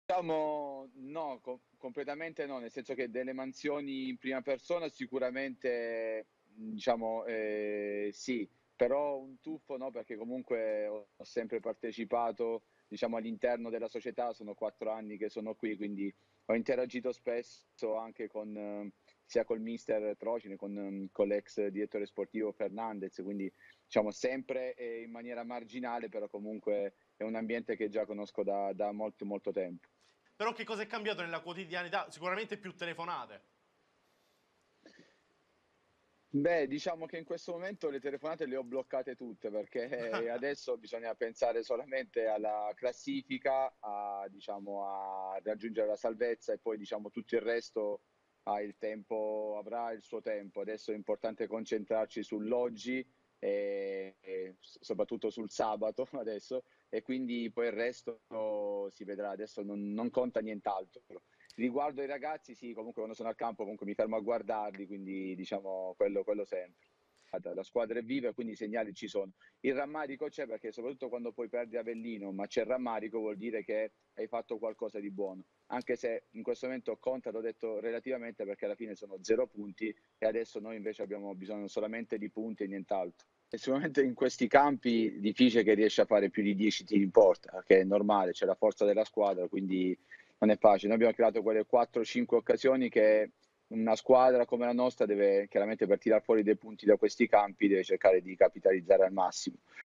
Diciamo no, completamente no, nel senso che delle mansioni in prima persona sicuramente, diciamo, sì, però un tuffo no, perché comunque ho sempre partecipato, diciamo, all'interno della società, sono 4 anni che sono qui, quindi ho interagito spesso anche con sia col mister Trocine, con l'ex direttore sportivo Fernandez, quindi diciamo sempre, in maniera marginale, però comunque è un ambiente che già conosco da molto, molto tempo. Però che cosa è cambiato nella quotidianità? Sicuramente più telefonate. Beh, diciamo che in questo momento le telefonate le ho bloccate tutte perché adesso bisogna pensare solamente alla classifica, diciamo, a raggiungere la salvezza e poi diciamo tutto il resto avrà il suo tempo. Adesso è importante concentrarci sull'oggi e soprattutto sul sabato adesso e quindi poi il resto si vedrà. Adesso non conta nient'altro. Riguardo ai ragazzi, sì, comunque quando sono al campo comunque mi fermo a guardarli, quindi diciamo quello sempre. La squadra è viva e quindi i segnali ci sono. Il rammarico c'è perché soprattutto quando poi perdi Avellino, ma c'è il rammarico vuol dire che hai fatto qualcosa di buono. Anche se in questo momento conta, l'ho detto relativamente perché alla fine sono 0 punti e adesso noi invece abbiamo bisogno solamente di punti e nient'altro. E sicuramente in questi campi è difficile che riesci a fare più di 10 tiri in porta, che è normale, c'è la forza della squadra, quindi non è facile. Noi abbiamo creato quelle 4-5 occasioni che una squadra come la nostra deve, chiaramente per tirare fuori dei punti da questi campi, deve cercare di capitalizzare al massimo.